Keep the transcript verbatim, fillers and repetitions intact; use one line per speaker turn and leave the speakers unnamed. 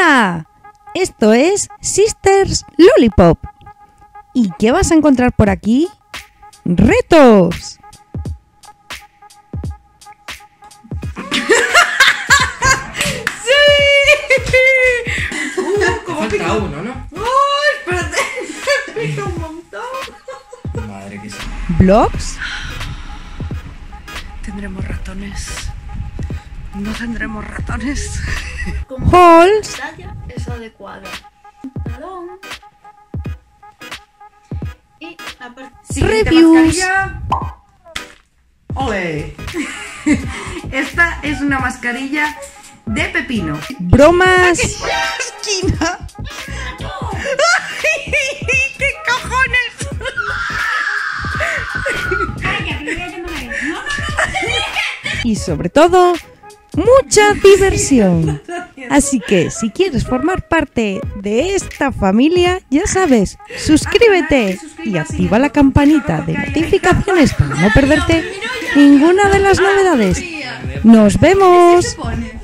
Hola, esto es Sisters Lollipop. ¿Y qué vas a encontrar por aquí? ¡Retos!
Falta uno, ¿no?
¡Uy, espérate! Me pica un montón.
Madre que sí.
¿Blogs?
¿Tendremos ratones? ¿No tendremos ratones?
¿Halls?
La talla es adecuada. Talón. Y la parte...
Siguiente
Reviews.
mascarilla. ¡Ole! Esta es una mascarilla de pepino.
¿Bromas?
¡Esquina! ¡Ay, qué cojones!
Y sobre todo, mucha diversión. Así que si quieres formar parte de esta familia, ya sabes, suscríbete y activa la campanita de notificaciones para no perderte ninguna de las novedades. ¡Nos vemos!